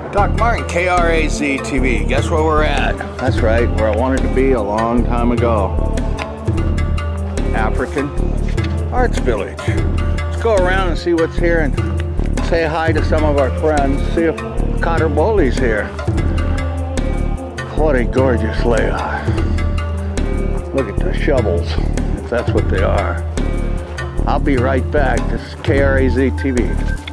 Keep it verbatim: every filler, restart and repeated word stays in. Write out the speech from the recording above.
Doc Martin, K R A Z T V. Guess where we're at? That's right, where I wanted to be a long time ago. African Arts Village. Let's go around and see what's here and say hi to some of our friends. See if Cotter Bowley's here. What a gorgeous layout. Look at the shovels, if that's what they are. I'll be right back. This is K R A Z T V.